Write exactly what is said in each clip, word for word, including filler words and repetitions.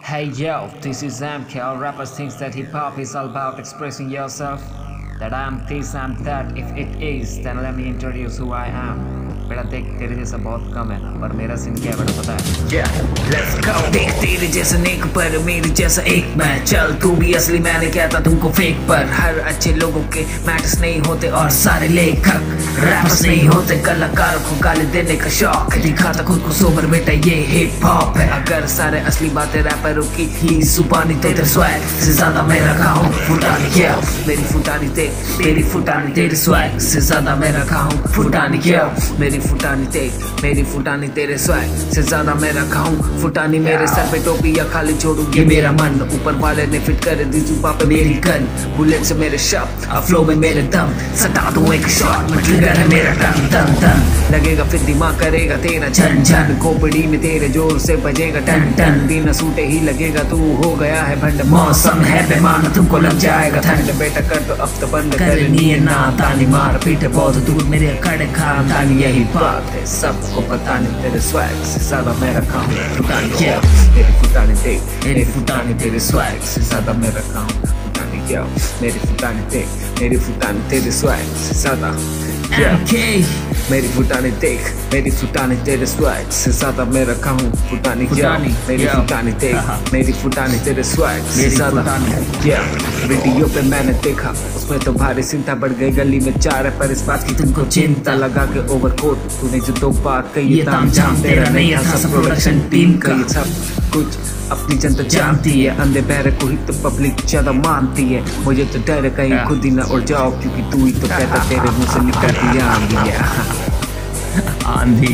Hey yo, this is M K. All rappers think that hip hop is all about expressing yourself. That I'm this, I'm that. If it is, then let me introduce who I am. बेटा देख तेरे जैसा बहुत कम है ना, पर मेरा scene क्या है बेटा पता है? Yeah, let's go. देख तेरे जैसा नेक पर मेरे जैसा एक मैं. चल तू भी असली, मैंने कहता तुमको फेक पर. हर अच्छे लोगों के मैटर्स नहीं होते और सारे लेखक रैपर्स नहीं होते. कलाकारों को गाली देने का शौक दिखाता खुद को सोबर, बेटा ये हिप हॉप है. अगर सारे असली बातें रैपरों की ही सुपानी तेरे स्वैग से ज्यादा मैं रखा हूँ फुटानी. क्या मेरी फुटानी ते तेरी फुटानी तेरे स्वैग से ज्यादा मैं रखा हूँ फुटानी. क्या मेरी फुटानी ते मेरी फुटानी तेरे स्वैग से ज्यादा मैं रखा हूँ फुटानी. मेरे सर पे टोपी या खाली छोड़ू ये मेरा मन. ऊपर वाले ने फिट कर दी जुबा पे मेरी गन. बुलेट से मेरे शब्द और फ्लो में मेरे दम. सटा दूं एक शॉट में ट्रिगर है मेरा टन टन टन. लगेगा फिर दिमाग करेगा तेरा झन झन. खोपड़ी में तेरे जोर से बजेगा टन टन. बिना सूटे ही लगेगा तू हो गया है भंड. मौसम है बेमान तुमको लग जाएगा ठंड. बेटा कर तो अब तो बंद करनी है ना तानी. मार पीटे बहुत दूर मेरे कड़े खानदानी. यही बात है सबको पता नहीं तेरे स्वैग से ज्यादा मैं रखा हूँ फुटानी. क्या मेरी फुटानी देख मेरी फुटानी तेरे स्वैग से ज्यादा मैं रखा हूँ फुटानी. क्या मेरी फुटानी देख मेरी फुटानी तेरे स्वैग से ज्यादा. क्या मेरी फुटानी देख मेरी फुटानी तेरे स्वैग से ज्यादा मैं रखा हूँ फुटानी. क्या मेरी फुटानी देख मेरी फुटानी तेरे स्वैग से ज्यादा. क्या वीडियो पे मैंने देखा उसमें तो भारी चिंता बढ़ गई. गली में चार है पर इस बात की तुमको चिंता. लगा के ओवरकोट तूने जो दो बात कही ये ताम झाम तेरा नहीं था सब प्रोडक्शन टीम का. ये सब कुछ अपनी जनता जानती है. अंधे बहरे को ही तो पब्लिक ज्यादा मानती है. मुझे तो डर है कहीं खुद ही ना उड़ जाओ क्योंकि तू ही तो कहता तेरे मुंह से निकलती है आंधी. आंधी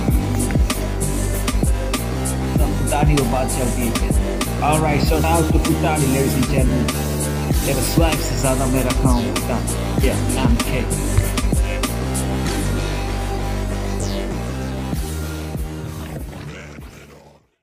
फुटानी वो बात चलती है. Alright, shout out to Phutani ladies and gentlemen. तेरा स्वैग से ज्यादा मैं रखा हूँ फुटानी. Yeah, M K.